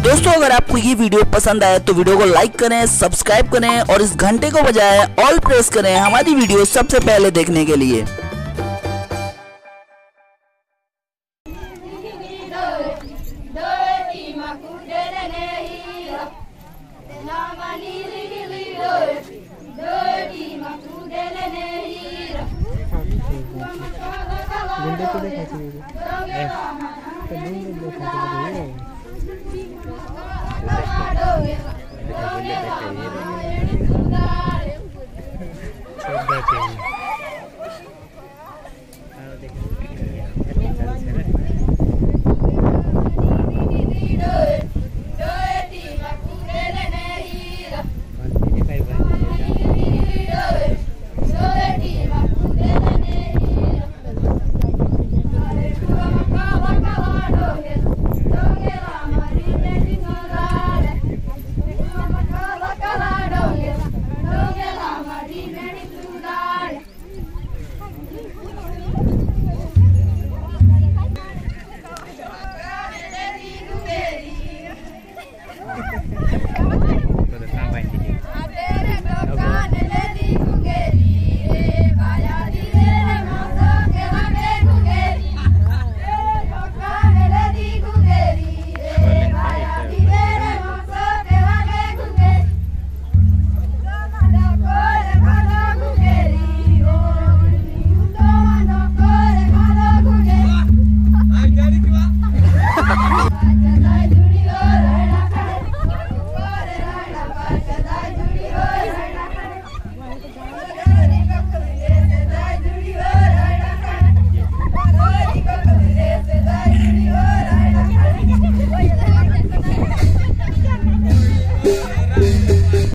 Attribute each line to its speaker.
Speaker 1: दोस्तों अगर आपको ये वीडियो पसंद आए तो वीडियो को लाइक करें, सब्सक्राइब करें और इस घंटे को बजाय ऑल प्रेस करें हमारी वीडियो सबसे पहले देखने के लिए।
Speaker 2: गुंडे